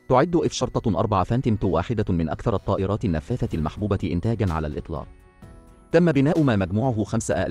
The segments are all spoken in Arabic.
تعد F-4 فانتوم واحدة من أكثر الطائرات النفاثة المحبوبة إنتاجاً على الإطلاق. تم بناء ما مجموعه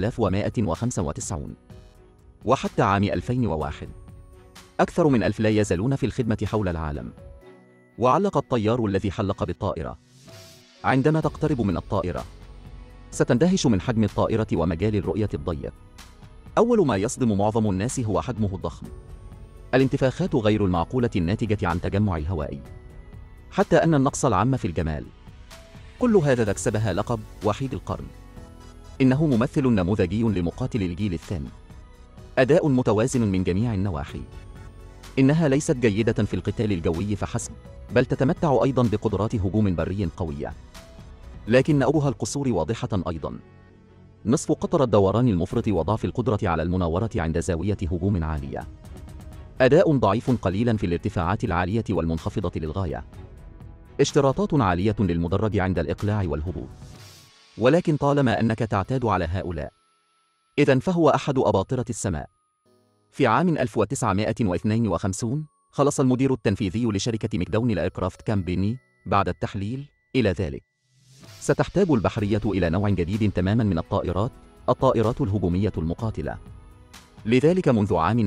5195، وحتى عام 2001 أكثر من 1000 لا يزالون في الخدمة حول العالم. وعلق الطيار الذي حلق بالطائرة: عندما تقترب من الطائرة ستندهش من حجم الطائرة ومجال الرؤية الضيق. أول ما يصدم معظم الناس هو حجمه الضخم، الانتفاخات غير المعقولة الناتجة عن تجمع الهواء، حتى أن النقص العام في الجمال. كل هذا اكسبها لقب وحيد القرن. إنه ممثل نموذجي لمقاتل الجيل الثاني، أداء متوازن من جميع النواحي. إنها ليست جيدة في القتال الجوي فحسب، بل تتمتع أيضاً بقدرات هجوم بري قوية. لكن أبها القصور واضحة أيضاً: نصف قطر الدوران المفرط وضعف القدرة على المناورة عند زاوية هجوم عالية. أداء ضعيف قليلاً في الارتفاعات العالية والمنخفضة للغاية. اشتراطات عالية للمدرج عند الإقلاع والهبوط. ولكن طالما أنك تعتاد على هؤلاء، إذن فهو أحد أباطرة السماء. في عام 1952 خلص المدير التنفيذي لشركة مكدون الإيركرافت كامبيني بعد التحليل إلى ذلك: ستحتاج البحرية إلى نوع جديد تماماً من الطائرات الهجومية المقاتلة. لذلك منذ عام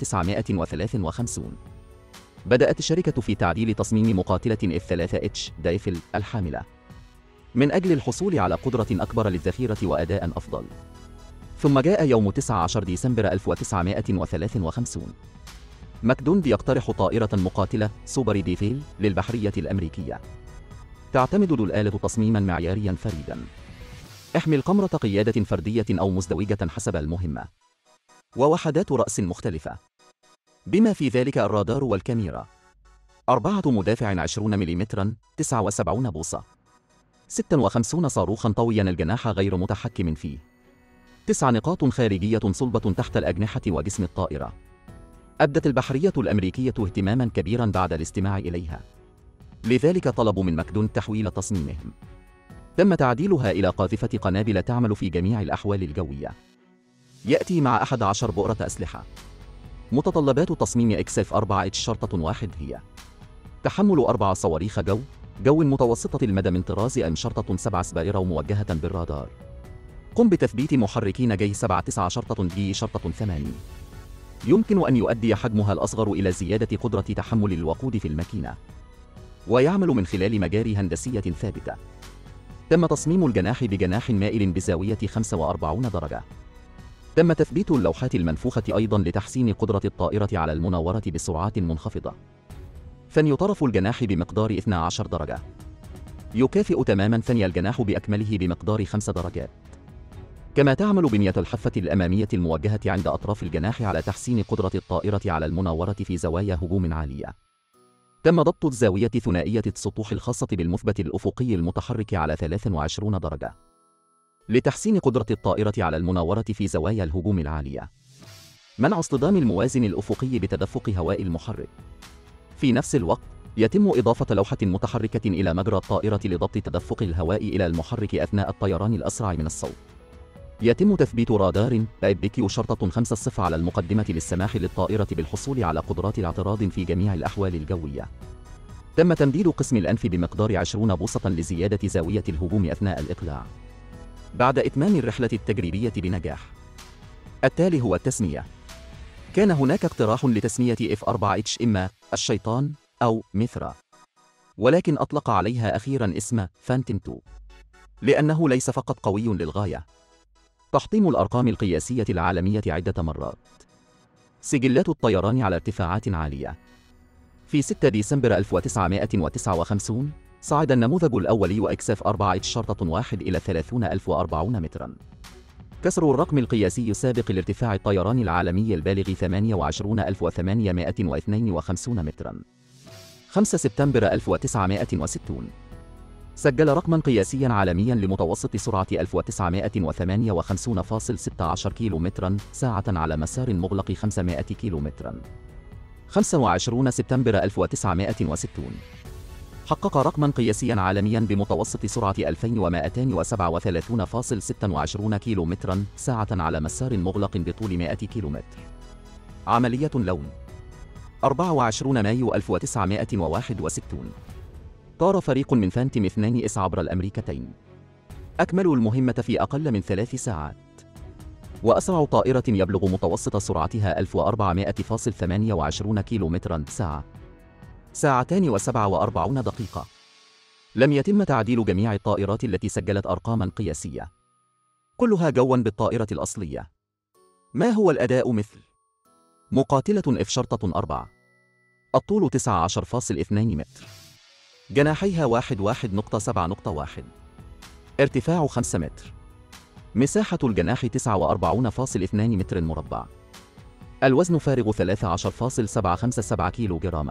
1953 بدأت الشركة في تعديل تصميم مقاتلة F-3H دايفل الحاملة، من أجل الحصول على قدرة أكبر للذخيرة وأداء أفضل. ثم جاء يوم 19 ديسمبر 1953، مكدون يقترح طائرة مقاتلة سوبر ديفيل للبحرية الأمريكية. تعتمد الآلة تصميماً معيارياً فريداً، احمل قمرة قيادة فردية أو مزدوجة حسب المهمة، ووحدات رأس مختلفة، بما في ذلك الرادار والكاميرا. 4 مدافع 20 ملم 79 بوصة، 56 صاروخاً طوياً الجناح غير متحكم فيه، 9 نقاط خارجية صلبة تحت الأجنحة وجسم الطائرة. أبدت البحرية الأمريكية اهتماماً كبيراً بعد الاستماع إليها، لذلك طلبوا من مكدون تحويل تصميمهم. تم تعديلها إلى قاذفة قنابل تعمل في جميع الأحوال الجوية. يأتي مع 11 بؤرة أسلحة. متطلبات تصميم XF-4H شرطة واحد هي: تحمل 4 صواريخ جو متوسطة المدى من طراز M شرطة 7 سبائر موجهة بالرادار. قم بتثبيت محركين جي 7-9 شرطة G شرطة 8. يمكن أن يؤدي حجمها الأصغر إلى زيادة قدرة تحمل الوقود في الماكينة، ويعمل من خلال مجاري هندسية ثابتة. تم تصميم الجناح بجناح مائل بزاوية 45 درجة. تم تثبيت اللوحات المنفوخة أيضاً لتحسين قدرة الطائرة على المناورة بسرعات منخفضة. ثني طرف الجناح بمقدار 12 درجة، يكافئ تماماً ثني الجناح بأكمله بمقدار 5 درجات. كما تعمل بنية الحافة الأمامية الموجهة عند أطراف الجناح على تحسين قدرة الطائرة على المناورة في زوايا هجوم عالية. تم ضبط الزاوية ثنائية السطوح الخاصة بالمثبت الأفقي المتحرك على 23 درجة، لتحسين قدرة الطائرة على المناورة في زوايا الهجوم العالية. منع اصطدام الموازن الأفقي بتدفق هواء المحرك. في نفس الوقت يتم إضافة لوحة متحركة إلى مجرى الطائرة لضبط تدفق الهواء إلى المحرك أثناء الطيران الأسرع من الصوت. يتم تثبيت رادار BQ شرطة 5 على المقدمة للسماح للطائرة بالحصول على قدرات الاعتراض في جميع الأحوال الجوية. تم تمديد قسم الأنف بمقدار 20 بوصة لزيادة زاوية الهجوم أثناء الإقلاع، بعد إتمام الرحلة التجريبية بنجاح. التالي هو التسمية. كان هناك اقتراح لتسمية F-4H إما الشيطان أو ميثرا، ولكن أطلق عليها أخيراً اسم فانتوم 2، لأنه ليس فقط قوي للغاية. تحطيم الأرقام القياسية العالمية عدة مرات. سجلات الطيران على ارتفاعات عالية. في 6 ديسمبر 1959 صعد النموذج الأولي XF-4H شرطة 1 إلى 30,040 متراً، كسر الرقم القياسي السابق لارتفاع الطيران العالمي البالغ 28,852 متراً. 5 سبتمبر 1960 سجل رقماً قياسياً عالمياً لمتوسط سرعة 1958.16 كيلومتراً ساعة على مسار مغلق 500 كيلومتراً. 25 سبتمبر 1960 حقق رقماً قياسياً عالمياً بمتوسط سرعة 2237.26 كيلومتراً ساعة على مسار مغلق بطول 100 كيلومتر. عملية لون. 24 مايو 1961 طار فريق من فانتوم 2 اس عبر الأمريكتين. أكملوا المهمة في أقل من 3 ساعات. وأسرع طائرة يبلغ متوسط سرعتها 1400.28 كيلومتراً ساعة. 2 و47 دقيقة. لم يتم تعديل جميع الطائرات التي سجلت أرقاماً قياسية، كلها جواً بالطائرة الأصلية. ما هو الأداء؟ مثل مقاتلة F-4، الطول 19.2 متر، جناحيها 11.7.1، ارتفاع 5 متر، مساحة الجناح 49.2 متر مربع، الوزن فارغ 13.757 كيلو جراما.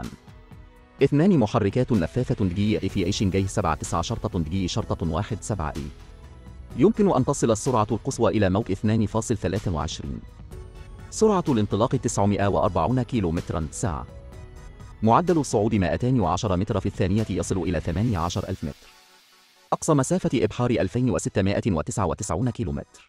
2 محركات نفاثة جي إيفييشن جي 79 شرطة جي شرطة 17 إي. يمكن أن تصل السرعة القصوى إلى موج 2.23. سرعة الانطلاق 940 كيلو مترا ساعة. معدل الصعود 210 متر في الثانية يصل إلى 18,000 متر. أقصى مسافة إبحار 2699 كيلومتر.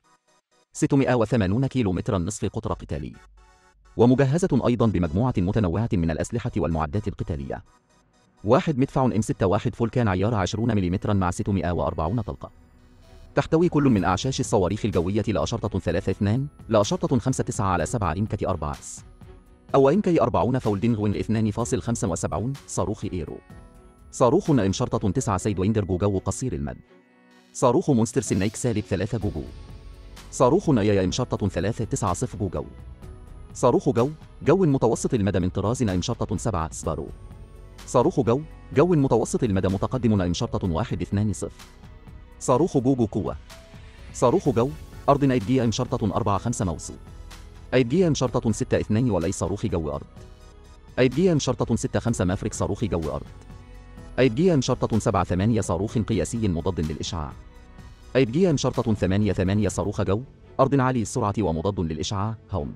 680 كيلومترا نصف قطر قتالي. ومجهزة أيضا بمجموعة متنوعة من الأسلحة والمعدات القتالية. 1 مدفع M61 فولكان عيار 20 ملم مع 640 طلقة. تحتوي كل من أعشاش الصواريخ الجوية لأشرطة 32 لأشرطة 59 على 7 إمكة 4 اس أو إمكي 40 فولدينغوين 2.75 صاروخ إيرو. صاروخ إم شرطة 9 سيد ويندر جو قصير المد. صاروخ مونستر سنيك -3 جو. صاروخ نايا إم شرطة 390 جو. صاروخ جو متوسط المدى من طراز إم شرطة 7 سبارو. صاروخ جو متوسط المدى متقدم إم شرطة 120. صاروخ قوة. صاروخ أرض أيدجي إم شرطة 4-5 موسو. أيدجي إم شرطة 6-2 ولي صاروخ جو أرض. أيدجي إم شرطة 6-5 مافريك صاروخ جو أرض. أيدجي إم شرطة 7-8 صاروخ قياسي مضاد للإشعاع. أيدجي إم شرطة 8-8 صاروخ جو أرض عالي السرعة ومضاد للإشعاع هوم.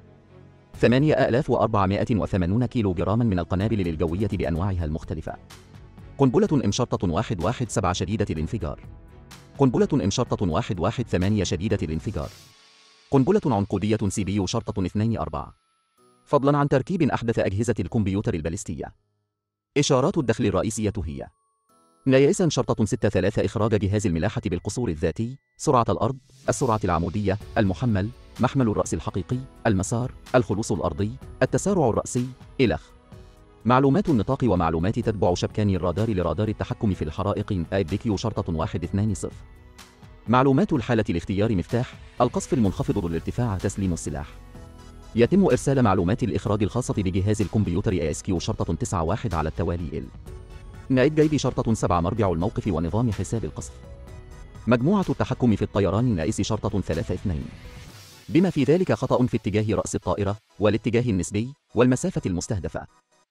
8480 كيلو جراما من القنابل الجوية بأنواعها المختلفة. قنبلة إم شرطة 117 شديدة الانفجار. قنبلة إم شرطة 118 شديدة الانفجار. قنبلة عنقودية سي شرطة 24. فضلاً عن تركيب أحدث أجهزة الكمبيوتر البالستية. إشارات الدخل الرئيسية هي: نيايس شرطة 6-3 إخراج جهاز الملاحة بالقصور الذاتي، سرعة الأرض، السرعة العمودية، المحمل، محمل الرأس الحقيقي، المسار، الخلوص الأرضي، التسارع الرأسي، إلخ. معلومات النطاق ومعلومات تتبع شبكان الرادار لرادار التحكم في الحرائق ABQ شرطة 120. معلومات الحالة لاختيار مفتاح، القصف المنخفض ذو الارتفاع، تسليم السلاح. يتم إرسال معلومات الإخراج الخاصة بجهاز الكمبيوتر ASQ شرطة 91 على التوالي نائب جيب شرطة 7 مرجع الموقف ونظام حساب القصف. مجموعة التحكم في الطيران نائس شرطة 3-2. بما في ذلك خطأ في اتجاه رأس الطائرة والاتجاه النسبي والمسافة المستهدفة.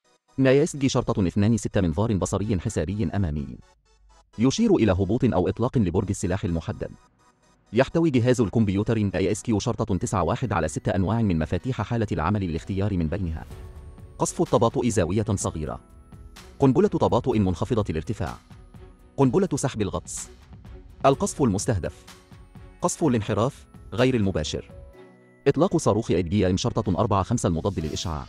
نايس جي شرطة 2-6 منظار بصري حسابي أمامي يشير إلى هبوط أو إطلاق لبرج السلاح المحدد. يحتوي جهاز الكمبيوتر ASQ شرطة 91 على 6 أنواع من مفاتيح حالة العمل للاختيار من بينها: قصف التباطؤ زاوية صغيرة، قنبلة تباطؤ منخفضة الارتفاع، قنبلة سحب الغطس، القصف المستهدف، قصف الانحراف غير المباشر، إطلاق صاروخ ABM شرطة 4-5 المضاد للإشعاع.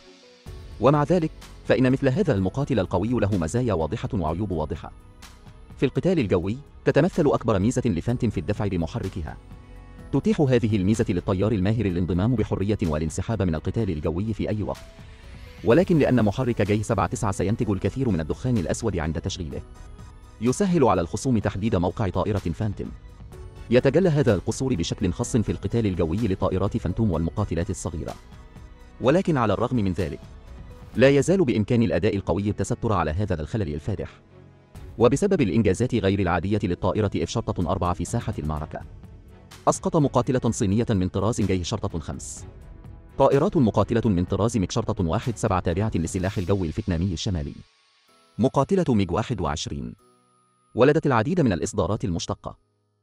ومع ذلك فإن مثل هذا المقاتل القوي له مزايا واضحة وعيوب واضحة. في القتال الجوي تتمثل أكبر ميزة لفانتوم في الدفع بمحركها. تتيح هذه الميزة للطيار الماهر الانضمام بحرية والانسحاب من القتال الجوي في أي وقت. ولكن لأن محرك جي 79 سينتج الكثير من الدخان الأسود عند تشغيله، يسهل على الخصوم تحديد موقع طائرة فانتوم. يتجلى هذا القصور بشكل خاص في القتال الجوي لطائرات فانتوم والمقاتلات الصغيرة. ولكن على الرغم من ذلك لا يزال بإمكان الأداء القوي التستر على هذا الخلل الفادح. وبسبب الإنجازات غير العادية للطائرة F-4 في ساحة المعركة، أسقط مقاتلة صينية من طراز جي شرطة 5 طائرات مقاتلة من طراز ميج شرطة 17 تابعة لسلاح الجو الفيتنامي الشمالي. مقاتلة ميج 21 ولدت العديد من الإصدارات المشتقة.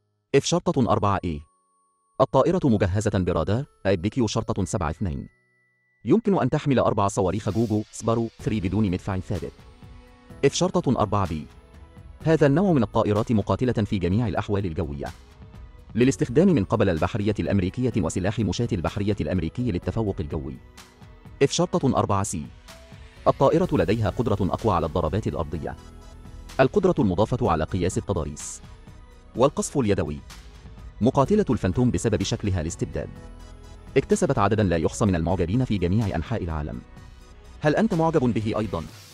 F-4A الطائرة مجهزة برادار ABQ شرطة 7-2. يمكن أن تحمل 4 صواريخ جوجو سبارو 3 بدون مدفع ثابت. F-4B هذا النوع من الطائرات مقاتلة في جميع الأحوال الجوية، للاستخدام من قبل البحرية الأمريكية وسلاح مشاة البحرية الأمريكي للتفوق الجوي. F-4C الطائرة لديها قدرة أقوى على الضربات الأرضية. القدرة المضافة على قياس التضاريس. والقصف اليدوي. مقاتلة الفانتوم بسبب شكلها الاستبداد. اكتسبت عددا لا يحصى من المعجبين في جميع أنحاء العالم. هل أنت معجب به أيضا؟